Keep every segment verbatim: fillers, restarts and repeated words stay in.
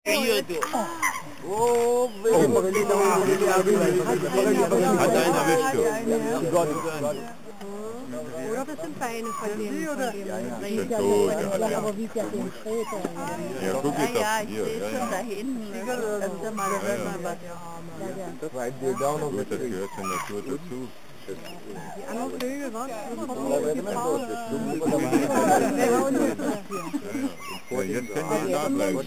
गई होती है वो hat einen erwischt du. Oder das sind Beine von dem, von dem Ist schon tot, ja, ja. Aber wie der den Träger. Ja, guck jetzt Ja, auf ich hier. sehe Ja, schon ja. da hinten. Öfter mal, da hört man was. Gut, das gehört zur Natur dazu. Die anderen Vögel, was? Ja, jetzt können wir da bleiben.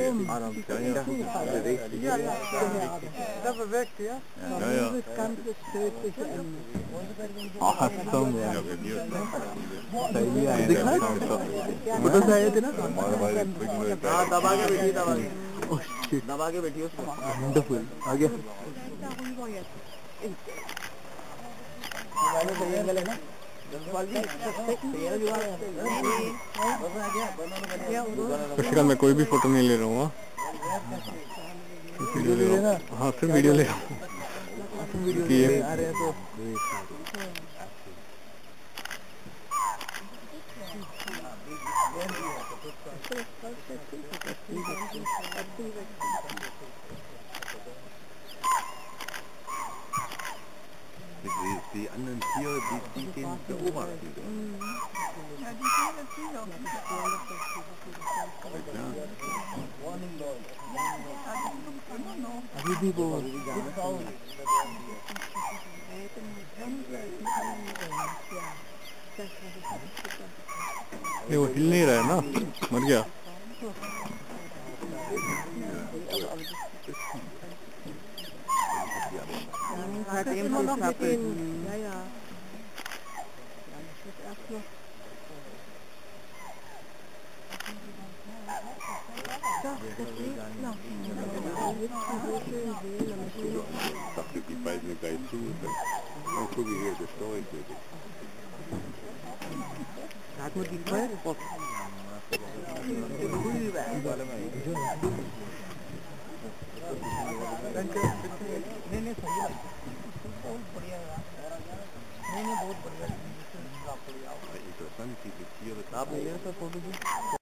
Ja, ja. Das bewegt, ja? Ja, ja. Das ganze tödliche Ende. Ach, so, ja. Ja, wenn ihr Sahii है उधर से आए थे ना normalerweise kriegen wir हाँ da. दबा के बैठिए दबा के ओह शिट दबा के बैठिए उसको वंडरफुल आ गया Darüber jetzt. वाले सही एंगल है ना पुष्कर मैं कोई भी फोटो नहीं ले रहा हूँ वीडियो ले रहा हूँ हाँ फिर वीडियो ले रहा हूँ वीडियो आ रहे हैं तो Die, die anderen Tiere, die, die den beobachten. Ja, die sehen natürlich auch nicht. अभी भी वो ये वो हिल नहीं रहा है ना मर गया Hat eben Immer noch mit gezappelt. den, ja, ja. Das erst noch. Doch, das liegt noch. Jetzt kann so schön sehen, damit die noch. Ich dachte, die beißen mir gleich zu. Dann gucke ich hier, das Story mit. Da hat nur die Vollkopf. नहीं नहीं सही है बहुत बढ़िया यार नहीं नहीं बहुत बढ़िया Interessant, diese Tiere. आप ले रहे हो फोटो जी